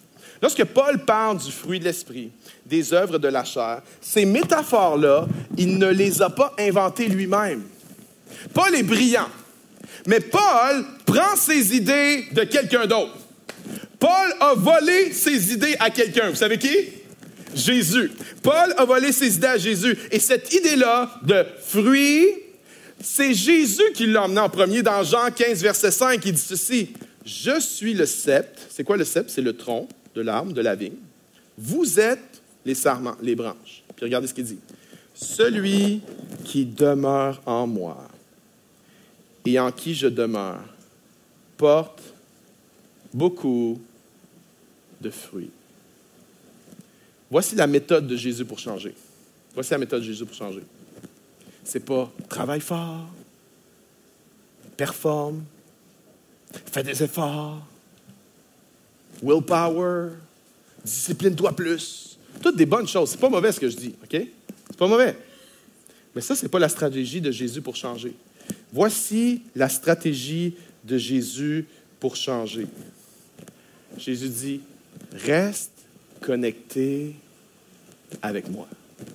Lorsque Paul parle du fruit de l'esprit, des œuvres de la chair, ces métaphores-là, il ne les a pas inventées lui-même. Paul est brillant, mais Paul prend ses idées de quelqu'un d'autre. Paul a volé ses idées à quelqu'un. Vous savez qui? Jésus. Paul a volé ses idées à Jésus. Et cette idée-là de fruit, c'est Jésus qui l'a emmené en premier dans Jean quinze, verset cinq. Il dit ceci. « Je suis le sceptre. » C'est quoi le sceptre? C'est le tronc de l'arbre, de la vigne. « Vous êtes les sarments, les branches. » Puis regardez ce qu'il dit. « Celui qui demeure en moi et en qui je demeure porte beaucoup de fruits. » Voici la méthode de Jésus pour changer. Voici la méthode de Jésus pour changer. C'est pas travaille fort, performe, fais des efforts, willpower, discipline-toi plus. Toutes des bonnes choses. C'est pas mauvais ce que je dis, OK? C'est pas mauvais. Mais ça, c'est pas la stratégie de Jésus pour changer. Voici la stratégie de Jésus pour changer. Jésus dit, reste connecté avec moi.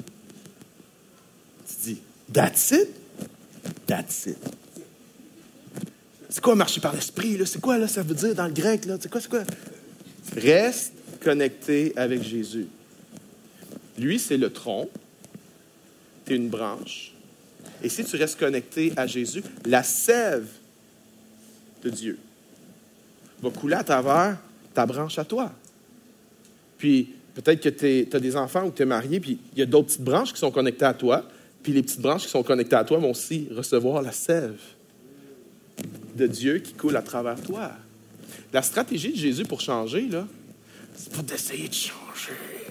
Tu dis, that's it? That's it. C'est quoi marcher par l'esprit, là? C'est quoi, là, ça veut dire dans le grec, là? C'est quoi, c'est quoi? Reste connecté avec Jésus. Lui, c'est le tronc. Tu es une branche. Et si tu restes connecté à Jésus, la sève de Dieu va couler à travers ta branche à toi. Puis, peut-être que tu as des enfants ou que tu es marié, puis il y a d'autres petites branches qui sont connectées à toi, puis les petites branches qui sont connectées à toi vont aussi recevoir la sève de Dieu qui coule à travers toi. La stratégie de Jésus pour changer, là, c'est pas d'essayer de changer.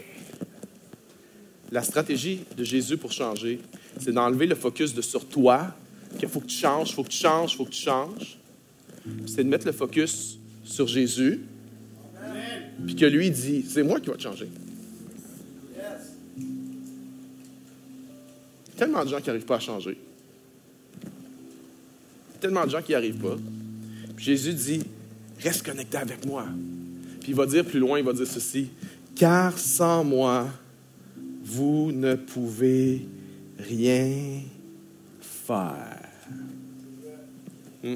La stratégie de Jésus pour changer, c'est d'enlever le focus de sur toi, qu'il faut que tu changes, il faut que tu changes, il faut que tu changes. C'est de mettre le focus sur Jésus, puis que lui dit, c'est moi qui vais te changer. Il y a tellement de gens qui n'arrivent pas à changer. Tellement de gens qui n'y arrivent pas. Puis Jésus dit, reste connecté avec moi. Puis il va dire plus loin, il va dire ceci, car sans moi, vous ne pouvez rien faire. Hmm.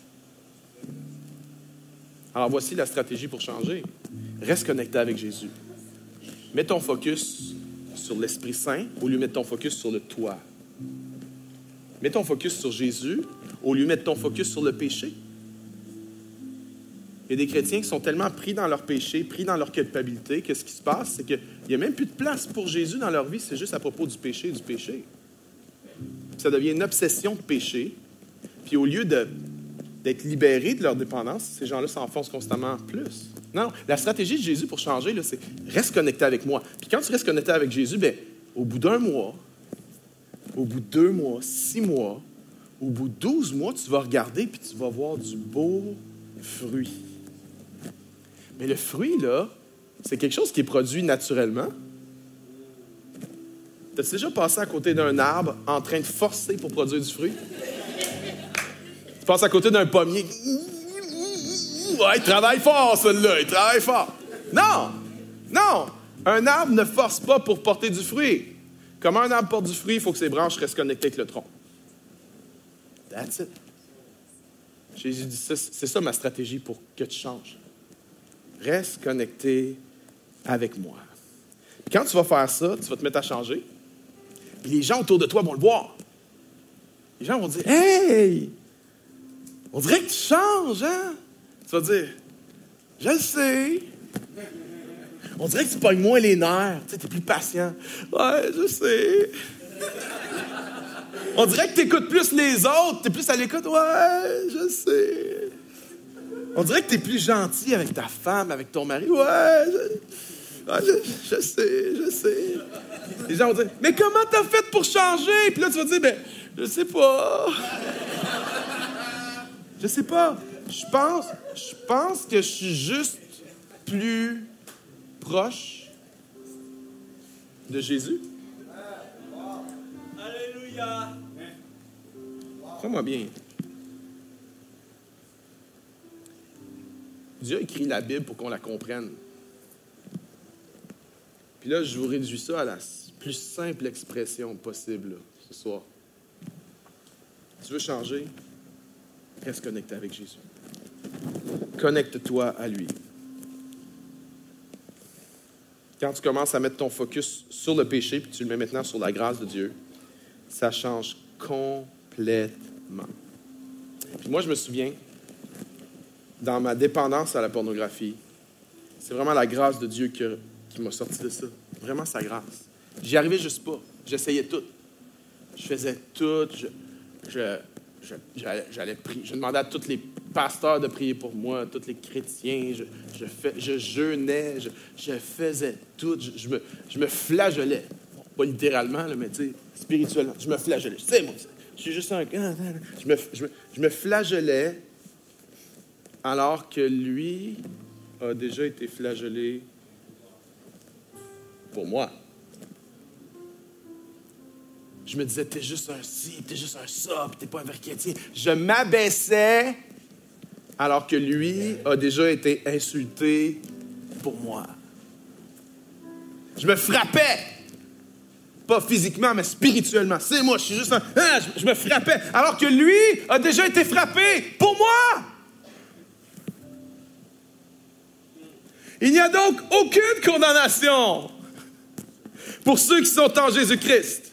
Alors voici la stratégie pour changer. Reste connecté avec Jésus. Mets ton focus sur l'Esprit Saint au lieu de mettre ton focus sur le toi. Mets ton focus sur Jésus au lieu de mettre ton focus sur le péché. Il y a des chrétiens qui sont tellement pris dans leur péché, pris dans leur culpabilité, que ce qui se passe, c'est qu'il n'y a même plus de place pour Jésus dans leur vie, c'est juste à propos du péché et du péché. Ça devient une obsession de péché. Puis au lieu de, d'être libérés de leur dépendance, ces gens-là s'enfoncent constamment plus. Non, la stratégie de Jésus pour changer, là, c'est reste connecté avec moi. Puis quand tu restes connecté avec Jésus, bien, au bout d'un mois, au bout de deux mois, six mois, au bout de douze mois, tu vas regarder puis tu vas voir du beau fruit. Mais le fruit, là, c'est quelque chose qui est produit naturellement. T'as-tu déjà passé à côté d'un arbre en train de forcer pour produire du fruit? Tu passes à côté d'un pommier. Ouais, il travaille fort, celui-là, il travaille fort. Non! Non! Un arbre ne force pas pour porter du fruit. Comment un arbre porte du fruit, il faut que ses branches restent connectées avec le tronc. That's it. Jésus dit, ça, c'est ça ma stratégie pour que tu changes. Reste connecté avec moi. Puis quand tu vas faire ça, tu vas te mettre à changer. Et les gens autour de toi vont le voir. Les gens vont dire, « Hey! On dirait que tu changes, hein? » Tu vas dire, « Je le sais. On dirait que tu pognes moins les nerfs. Tu sais, t'es plus patient. Ouais, je sais. On dirait que tu écoutes plus les autres. Tu es plus à l'écoute. Ouais, je sais. On dirait que tu es plus gentil avec ta femme, avec ton mari. Ouais, je, ouais, je, je sais, je sais. Les gens vont dire, mais comment t'as fait pour changer? Puis là, tu vas dire, ben, je sais pas. Je sais pas. Je pense, je pense que je suis juste plus proche de Jésus. Alléluia. Crois-moi bien. Dieu a écrit la Bible pour qu'on la comprenne. Puis là, je vous réduis ça à la plus simple expression possible là, ce soir. Tu veux changer? Reste connecté avec Jésus. Connecte-toi à lui. Quand tu commences à mettre ton focus sur le péché, puis tu le mets maintenant sur la grâce de Dieu, ça change complètement. Puis moi, je me souviens, dans ma dépendance à la pornographie, c'est vraiment la grâce de Dieu qui, qui m'a sorti de ça. Vraiment sa grâce. J'y arrivais juste pas. J'essayais tout. Je faisais tout. Je, je, je, j'allais, j'allais prier. Je demandais à tous les pasteurs de prier pour moi, tous les chrétiens. Je, je, fais, je jeûnais. Je, je faisais tout. Je, je, me, je me flagellais. Bon, pas littéralement, là, mais tu sais, spirituellement. Je me flagellais. Tu sais, moi, je suis juste un... Je me, je, me, je me flagellais alors que lui a déjà été flagellé pour moi. Je me disais, t'es juste un ci, t'es juste un ça, puis t'es pas un vrai chrétien. Je m'abaissais alors que lui a déjà été insulté pour moi. Je me frappais. Pas physiquement, mais spirituellement. C'est moi, je suis juste un... Ah, je, je me frappais alors que lui a déjà été frappé pour moi. Il n'y a donc aucune condamnation pour ceux qui sont en Jésus-Christ.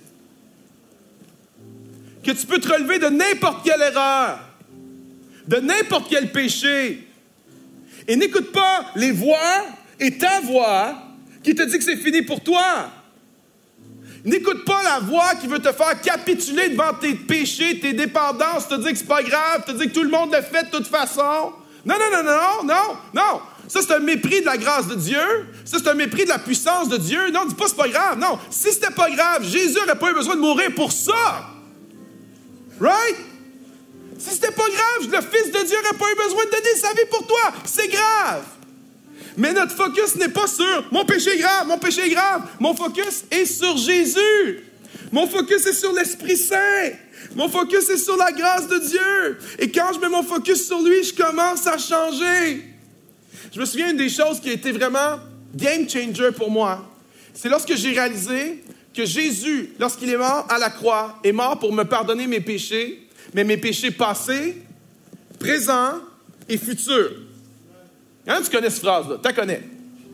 Que tu peux te relever de n'importe quelle erreur, de n'importe quel péché. Et n'écoute pas les voix et ta voix qui te dit que c'est fini pour toi. N'écoute pas la voix qui veut te faire capituler devant tes péchés, tes dépendances, te dire que c'est pas grave, te dire que tout le monde le fait de toute façon. Non, non, non, non, non, non. Ça, c'est un mépris de la grâce de Dieu. Ça, c'est un mépris de la puissance de Dieu. Non, dis pas c'est pas grave. Non, si c'était pas grave, Jésus n'aurait pas eu besoin de mourir pour ça. Right? Si c'était pas grave, le Fils de Dieu n'aurait pas eu besoin de donner sa vie pour toi. C'est grave. Mais notre focus n'est pas sur « mon péché est grave, mon péché est grave ». Mon focus est sur Jésus. Mon focus est sur l'Esprit Saint. Mon focus est sur la grâce de Dieu. Et quand je mets mon focus sur lui, je commence à changer. Je me souviens, une des choses qui a été vraiment game changer pour moi, c'est lorsque j'ai réalisé que Jésus, lorsqu'il est mort à la croix, est mort pour me pardonner mes péchés, mais mes péchés passés, présents et futurs. Hein, tu connais cette phrase-là, tu la connais.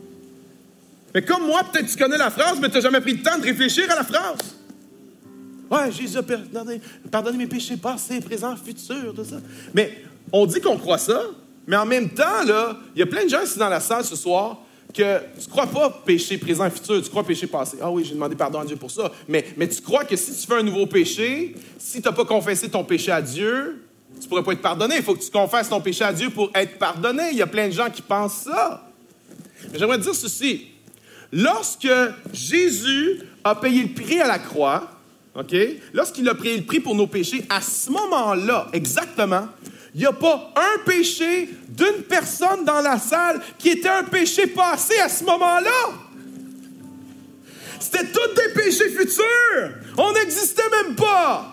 Mais comme moi, peut-être tu connais la phrase, mais tu n'as jamais pris le temps de réfléchir à la phrase. Ouais, Jésus a pardonné, pardonné mes péchés passés, présents, futurs, tout ça. Mais on dit qu'on croit ça, mais en même temps, là, il y a plein de gens ici dans la salle ce soir que tu ne crois pas péché présent et futur, tu crois péché passé. Ah oui, j'ai demandé pardon à Dieu pour ça. Mais, mais tu crois que si tu fais un nouveau péché, si tu n'as pas confessé ton péché à Dieu, tu ne pourrais pas être pardonné. Il faut que tu confesses ton péché à Dieu pour être pardonné. Il y a plein de gens qui pensent ça. Mais j'aimerais te dire ceci. Lorsque Jésus a payé le prix à la croix, OK? Lorsqu'il a payé le prix pour nos péchés, à ce moment-là, exactement, il n'y a pas un péché d'une personne dans la salle qui était un péché passé à ce moment-là. C'était tous des péchés futurs. On n'existait même pas.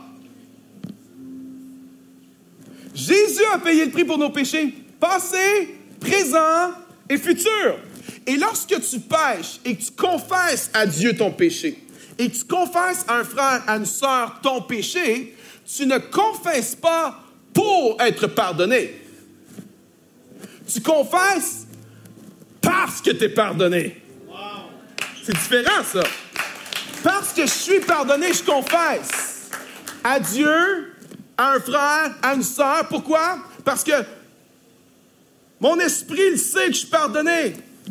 Jésus a payé le prix pour nos péchés passés, présents et futurs. Et lorsque tu pêches et que tu confesses à Dieu ton péché, et que tu confesses à un frère, à une sœur ton péché, tu ne confesses pas pour être pardonné. Tu confesses parce que tu es pardonné. Wow. C'est différent, ça. Parce que je suis pardonné, je confesse à Dieu, à un frère, à une sœur. Pourquoi? Parce que mon esprit le sait que je suis pardonné.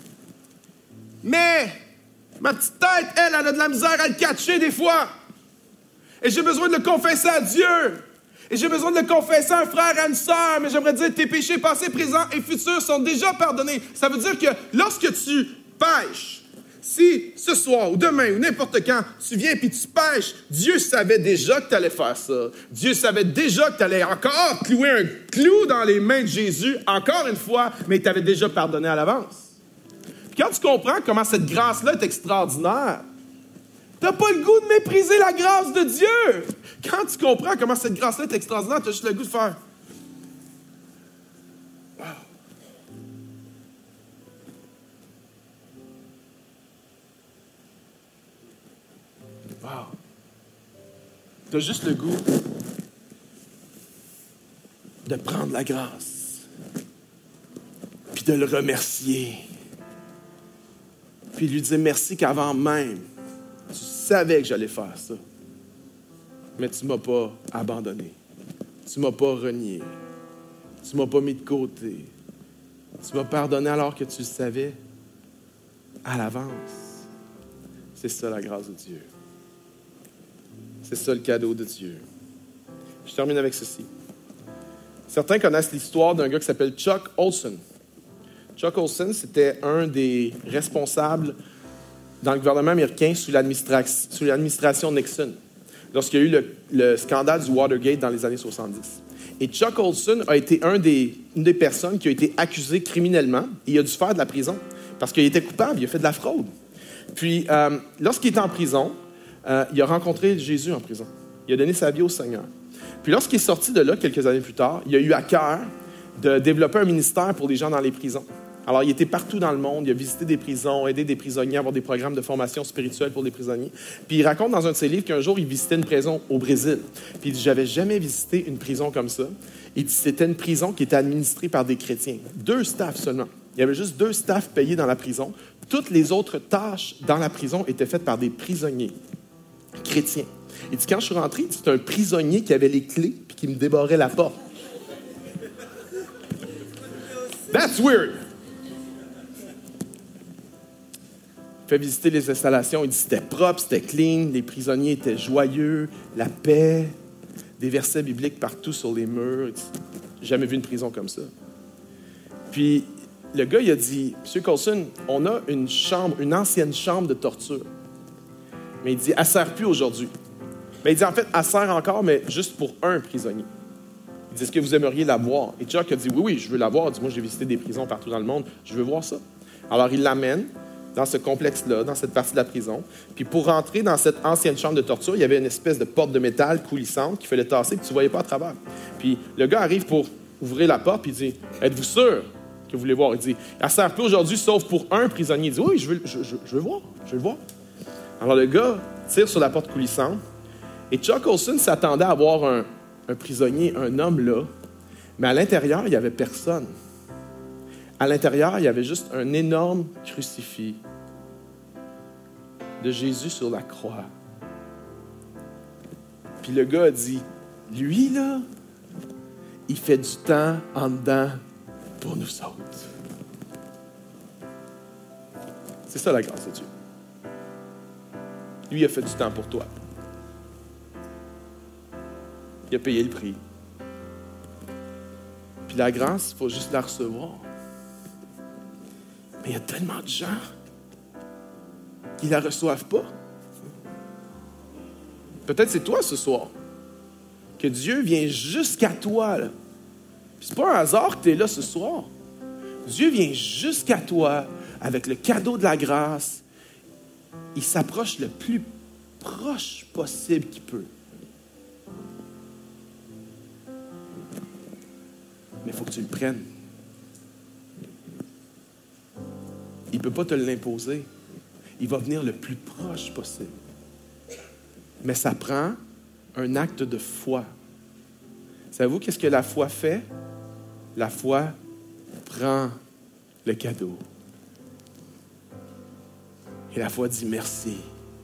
Mais ma petite tête, elle, elle a de la misère à le catcher des fois. Et j'ai besoin de le confesser à Dieu. Et j'ai besoin de le confesser à un frère, à une sœur. Mais j'aimerais dire que tes péchés passés, présents et futurs sont déjà pardonnés. Ça veut dire que lorsque tu pêches, si ce soir ou demain ou n'importe quand, tu viens et tu pêches, Dieu savait déjà que tu allais faire ça. Dieu savait déjà que tu allais encore clouer un clou dans les mains de Jésus, encore une fois, mais il t'avait déjà pardonné à l'avance. Puis quand tu comprends comment cette grâce-là est extraordinaire, tu n'as pas le goût de mépriser la grâce de Dieu. Quand tu comprends comment cette grâce-là est extraordinaire, tu as juste le goût de faire « Wow! » tu as juste le goût de prendre la grâce, puis de le remercier, puis lui dire merci qu'avant même, tu savais que j'allais faire ça, mais tu ne m'as pas abandonné, tu ne m'as pas renié, tu ne m'as pas mis de côté, tu m'as pardonné alors que tu le savais à l'avance. C'est ça la grâce de Dieu. C'est ça le cadeau de Dieu. Je termine avec ceci. Certains connaissent l'histoire d'un gars qui s'appelle Chuck Olson. Chuck Olson, c'était un des responsables dans le gouvernement américain sous, l'administra- sous l'administration Nixon, lorsqu'il y a eu le, le scandale du Watergate dans les années soixante-dix. Et Chuck Olson a été un des, une des personnes qui a été accusée criminellement. Et il a dû faire de la prison parce qu'il était coupable, il a fait de la fraude. Puis, euh, lorsqu'il était en prison, euh, il a rencontré Jésus en prison. Il a donné sa vie au Seigneur. Puis, lorsqu'il est sorti de là, quelques années plus tard, il a eu à cœur de développer un ministère pour les gens dans les prisons. Alors, il était partout dans le monde. Il a visité des prisons, aidé des prisonniers à avoir des programmes de formation spirituelle pour les prisonniers. Puis, il raconte dans un de ses livres qu'un jour, il visitait une prison au Brésil. Puis, il dit, j'avais jamais visité une prison comme ça. Il dit, c'était une prison qui était administrée par des chrétiens. Deux staffs seulement. Il y avait juste deux staffs payés dans la prison. Toutes les autres tâches dans la prison étaient faites par des prisonniers chrétiens. Il dit, quand je suis rentré, c'était un prisonnier qui avait les clés puis qui me débarrait la porte. That's weird! Il fait visiter les installations. Il dit, c'était propre, c'était clean, les prisonniers étaient joyeux, la paix, des versets bibliques partout sur les murs. J'ai jamais vu une prison comme ça. Puis, le gars, il a dit, M. Colson, on a une chambre, une ancienne chambre de torture. Mais il dit, elle ne sert plus aujourd'hui. Mais il dit, en fait, elle sert encore, mais juste pour un prisonnier. Il dit, est-ce que vous aimeriez la voir? Et Chuck a dit, oui, oui, je veux la voir. Il dit, moi, j'ai visité des prisons partout dans le monde. Je veux voir ça. Alors, il l'amène dans ce complexe-là, dans cette partie de la prison. Puis, pour rentrer dans cette ancienne chambre de torture, il y avait une espèce de porte de métal coulissante qu'il fallait tasser, puis tu ne voyais pas à travers. Puis, le gars arrive pour ouvrir la porte, puis il dit, êtes-vous sûr que vous voulez voir? Il dit, elle ne sert plus aujourd'hui, sauf pour un prisonnier. Il dit, oui, je veux, je, je, je veux voir, je veux le voir. Alors, le gars tire sur la porte coulissante, et Chuck Olson s'attendait à voir un, un prisonnier, un homme là, mais à l'intérieur, il n'y avait personne. À l'intérieur, il y avait juste un énorme crucifix de Jésus sur la croix. Puis le gars a dit, lui, là, il fait du temps en dedans pour nous autres. C'est ça la grâce de Dieu. Lui, il a fait du temps pour toi. Il a payé le prix. Puis la grâce, il faut juste la recevoir. Mais il y a tellement de gens qui ne la reçoivent pas. Peut-être c'est toi ce soir, que Dieu vient jusqu'à toi. Là. Puis c'est pas un hasard que tu es là ce soir. Dieu vient jusqu'à toi avec le cadeau de la grâce. Il s'approche le plus proche possible qu'il peut. Mais il faut que tu le prennes. Il ne peut pas te l'imposer. Il va venir le plus proche possible. Mais ça prend un acte de foi. Savez-vous qu'est-ce que la foi fait? La foi prend le cadeau. Et la foi dit merci.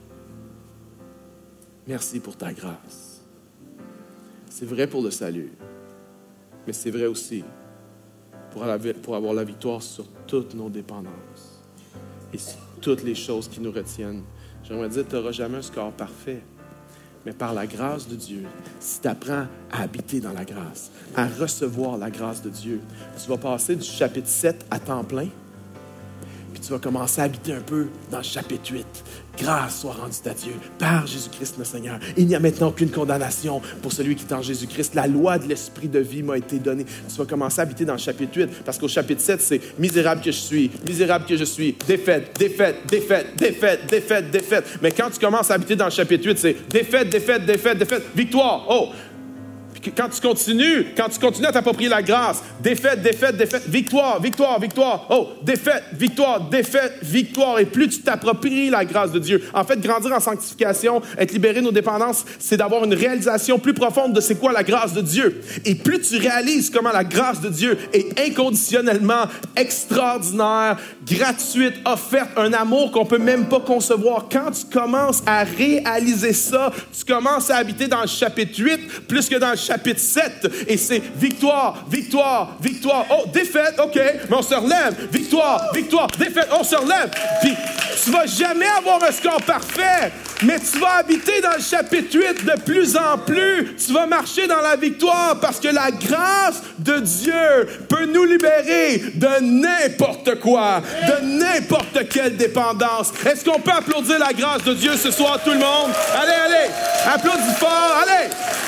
Merci pour ta grâce. C'est vrai pour le salut. Mais c'est vrai aussi pour avoir la victoire sur toutes nos dépendances et sur toutes les choses qui nous retiennent. J'aimerais dire, tu n'auras jamais un score parfait. Mais par la grâce de Dieu, si tu apprends à habiter dans la grâce, à recevoir la grâce de Dieu, tu vas passer du chapitre sept à temps plein, puis tu vas commencer à habiter un peu dans le chapitre huit. Grâce soit rendue à Dieu par Jésus-Christ le Seigneur. Il n'y a maintenant aucune condamnation pour celui qui est en Jésus-Christ. La loi de l'esprit de vie m'a été donnée. Tu vas commencer à habiter dans le chapitre huit, parce qu'au chapitre sept, c'est misérable que je suis, misérable que je suis, défaite, défaite, défaite, défaite, défaite, défaite. Mais quand tu commences à habiter dans le chapitre huit, c'est défaite, défaite, défaite, défaite, victoire. Oh! quand tu continues, quand tu continues à t'approprier la grâce, défaite, défaite, défaite, victoire, victoire, victoire, oh, défaite, victoire, défaite, victoire. Et plus tu t'appropries la grâce de Dieu. En fait, grandir en sanctification, être libéré de nos dépendances, c'est d'avoir une réalisation plus profonde de c'est quoi la grâce de Dieu. Et plus tu réalises comment la grâce de Dieu est inconditionnellement extraordinaire, gratuite, offerte, un amour qu'on peut même pas concevoir. Quand tu commences à réaliser ça, tu commences à habiter dans le chapitre huit plus que dans le chapitre sept. Et c'est victoire, victoire, victoire. Oh, défaite, OK, mais on se relève. Victoire, victoire, défaite, on se relève. Puis tu vas jamais avoir un score parfait, mais tu vas habiter dans le chapitre huit de plus en plus. Tu vas marcher dans la victoire parce que la grâce de Dieu peut nous libérer de n'importe quoi, de n'importe quelle dépendance. Est-ce qu'on peut applaudir la grâce de Dieu ce soir, tout le monde? Allez, allez, applaudis fort, allez!